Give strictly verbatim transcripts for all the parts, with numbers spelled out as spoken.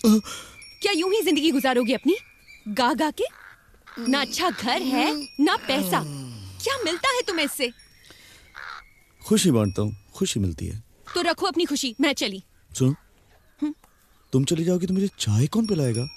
क्या यूं ही जिंदगी गुजारोगे अपनी, गा गा के? ना अच्छा घर है ना पैसा, क्या मिलता है तुम्हें इससे? खुशी बांटता हूँ, खुशी मिलती है। तो रखो अपनी खुशी, मैं चली। सुनो, तुम चली जाओगी तो मुझे चाय कौन पिलाएगा?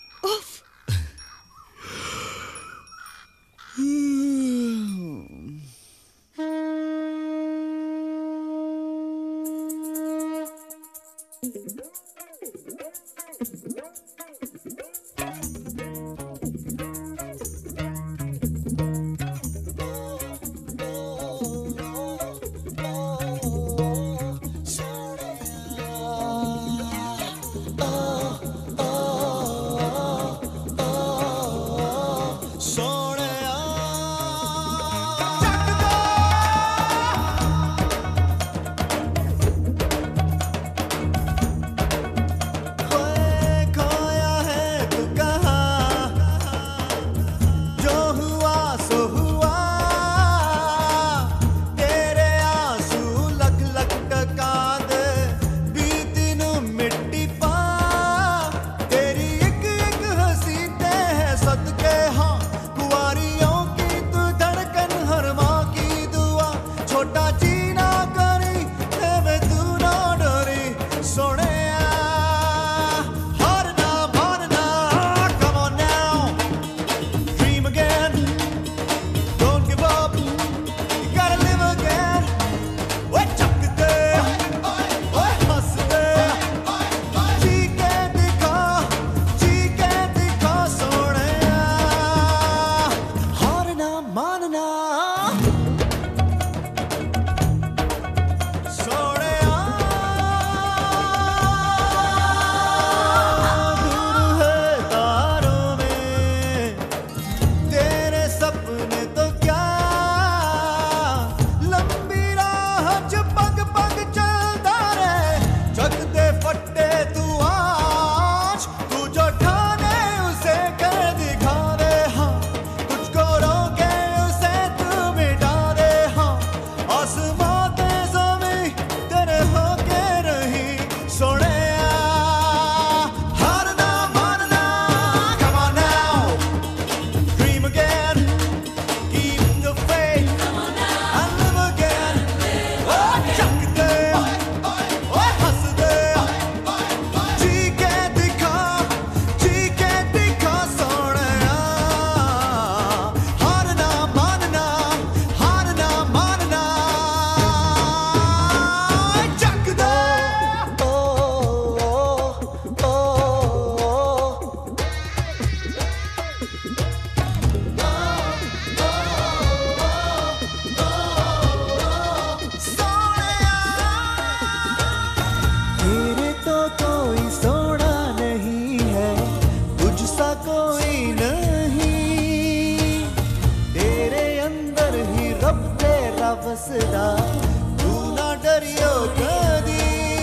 बसदा तू ना डरियो कदी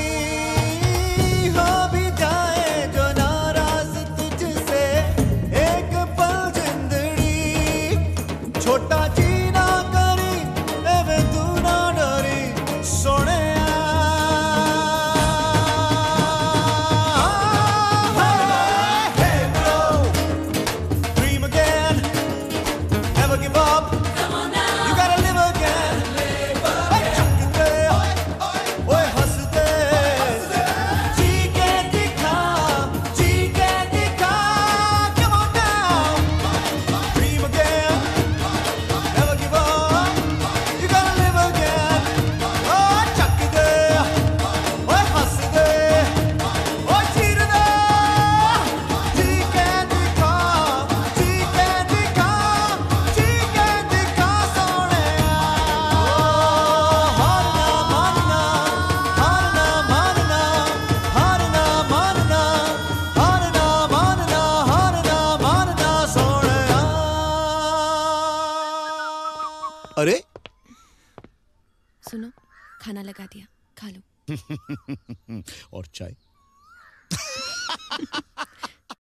हो भी जाए जो नाराज तुझसे एक पल जिंदड़ी छोटा जी ना करी एवे तू ना डरी सोने give up. Come on now. You gotta live again. Live again. Oye, हंसते, जी के दिखा, जी के दिखा. Come on now. Dream again. Never give up. You gotta live again. Oh, चकते, ओए हंसते, ओए चीरते, जी के दिखा, जी के दिखा. अरे सुनो, खाना लगा दिया, खा लो। और चाय?